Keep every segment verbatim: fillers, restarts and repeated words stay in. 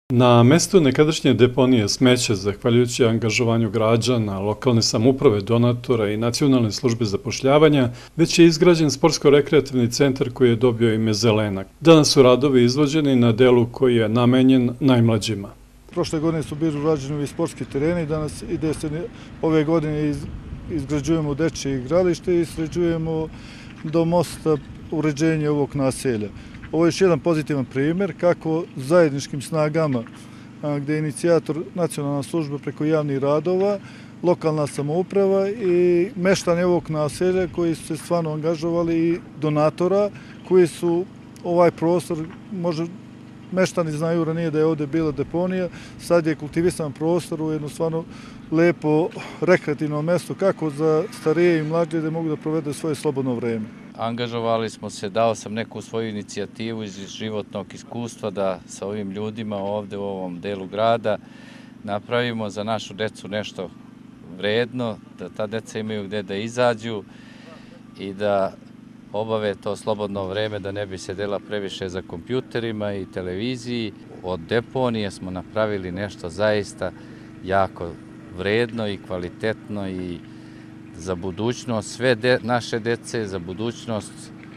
Na mestu nekadašnje deponije smeća, zahvaljujući angažovanju građana, lokalne samouprave, donatora i nacionalne službe zapošljavanja, već je izgrađen sportsko-rekreativni centar koji je dobio ime Zelenak. Danas su radovi izvođeni na delu koji je namenjen najmlađima. Prošle godine su bili urađeni i sportski tereni, danas ide se ove godine izgrađujemo dečje igralište i sređujemo do mosta uređenje ovog naselja. Ovo je još jedan pozitivan primjer kako zajedničkim snagama, gdje je inicijator nacionalna služba preko javnih radova, lokalna samouprava i meštani ovog naselja koji su se stvarno angažovali i donatora koji su ovaj prostor, možda meštani znaju ranije da je ovdje bila deponija, sad je kultivisan prostor u jedno stvarno lepo rekreativno mesto kako za starije i mlađe da mogu da provedu svoje slobodno vreme. Angažovali smo se, dao sam neku svoju inicijativu iz životnog iskustva da sa ovim ljudima ovde u ovom delu grada napravimo za našu decu nešto vredno, da ta deca imaju gde da izađu i da obave to slobodno vreme, da ne bi sedela previše za kompjuterima i televiziji. Od deponije smo napravili nešto zaista jako vredno i kvalitetno i za budućnost sve de, naše dece, za budućnost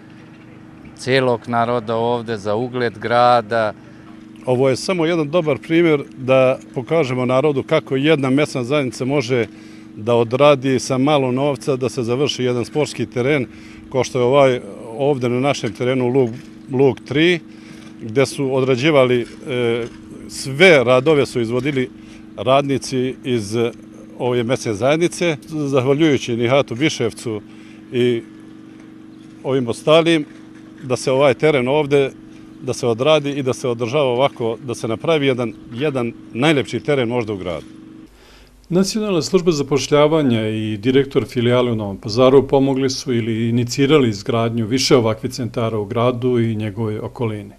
celog naroda ovde, za ugled grada. Ovo je samo jedan dobar primjer da pokažemo narodu kako jedna mesna zajednica može da odradi sa malo novca da se završi jedan sportski teren, kao što je ovaj ovde na našem terenu Lug, Lug tri, gde su odrađivali e, sve radove su izvodili radnici iz ove mesne zajednice, zahvaljujući Nihatu Biševcu i ovim ostalim, da se ovaj teren ovde, da se odradi i da se održava ovako, da se napravi jedan, jedan najlepši teren možda u gradu. Nacionalna služba zapošljavanja i direktor filijale u Novom Pazaru pomogli su ili inicirali izgradnju više ovakvih centara u gradu i njegovoj okolini.